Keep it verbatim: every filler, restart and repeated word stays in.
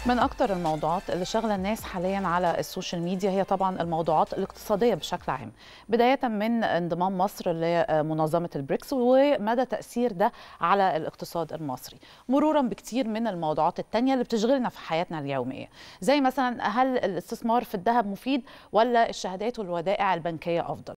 من أكتر الموضوعات اللي شغلة الناس حاليا على السوشيال ميديا هي طبعا الموضوعات الاقتصادية بشكل عام، بداية من انضمام مصر لمنظمة البريكس ومدى تأثير ده على الاقتصاد المصري، مرورا بكتير من الموضوعات التانية اللي بتشغلنا في حياتنا اليومية، زي مثلا هل الاستثمار في الذهب مفيد ولا الشهادات والودائع البنكية أفضل؟